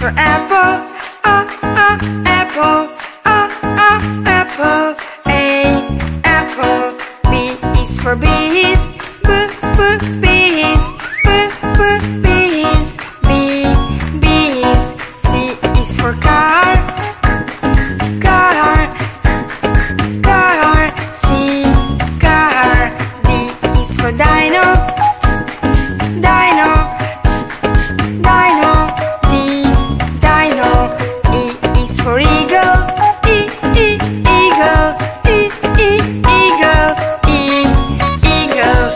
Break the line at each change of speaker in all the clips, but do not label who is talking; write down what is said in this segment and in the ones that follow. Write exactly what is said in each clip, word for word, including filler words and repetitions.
for apple, A, A, apple, A, A, apple. A, apple. B is for bees, B, B, bees, B, B, bees. B, bees. C is for car, car, car. C, car. D is for dino, dino, dino. D, dino. E is for eagle, E, E, eagle, E, E, eagle, E, eagle.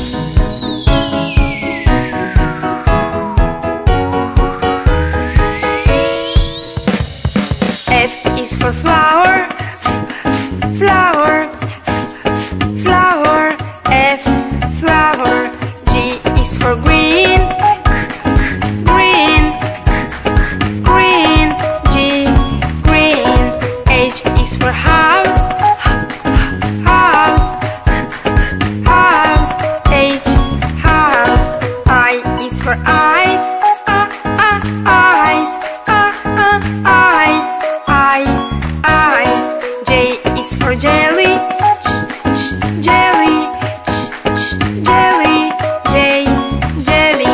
F is for flower, F, flower, F, flower. F, flower. G is for green, green, green. G, green. H is for house, house, house. H, house. I is for eyes, uh, uh, eyes, uh, uh, eyes. I, eyes. J is for jelly, ch, ch, jelly, ch, ch, jelly. J, jelly.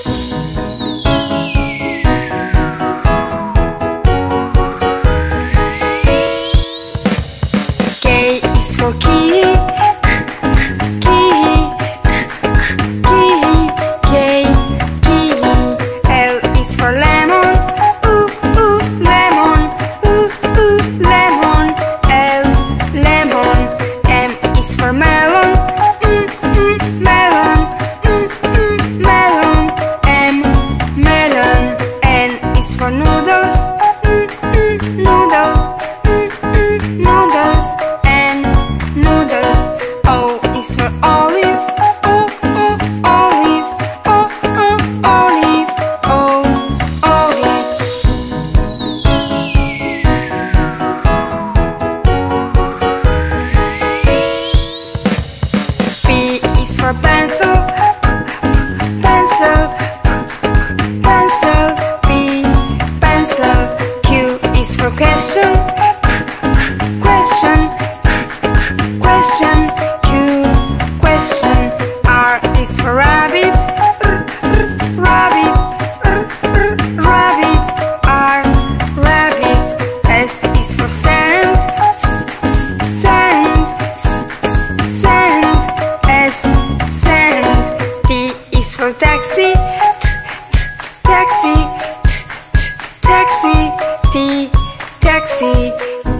K is for key, key, key. K, key. L is for lemon, ooh, ooh, lemon, ooh, ooh, lemon. L, lemon. M is for melon, mm, mm, melon, mm, mm, melon. M, melon. N is for noodles, mm, mm, noodles, mm, mm, noodles. N, noodle. O is for olive, oh, oh, olive, oh, oh, olive, oh, olive. P is for pencil, pencil, pencil. P, pencil. Q is for question, question, question. Q, question. R is for rabbit, r, r, rabbit, r, r, rabbit. R, rabbit. S is for sand, s, s, sand, s, s, sand. S, sand. T is for taxi, t, t, taxi, t, t, taxi. T, taxi.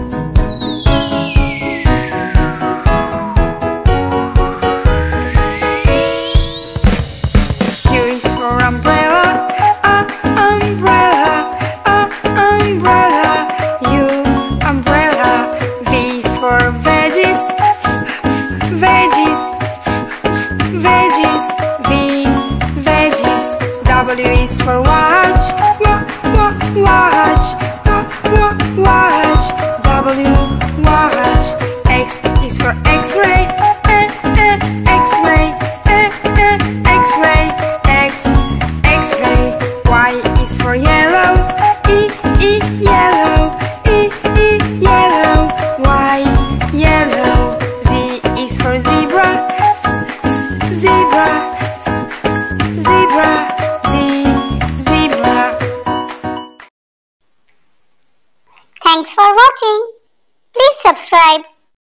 U is for umbrella, uh, umbrella, uh, umbrella. U, umbrella. V is for veggies, veggies, veggies. V, veggies. W is for watch, wa, wa, watch, wa, wa, watch. W, watch. X is for X-ray, eh, eh, X-ray, eh, eh, X-ray. X, X-ray. Y is for yellow, E, E, yellow, E, E, yellow. Y, yellow. Z is for zebra, S, S, zebra, S, S, zebra. Z, zebra.
Thanks for watching. Please subscribe.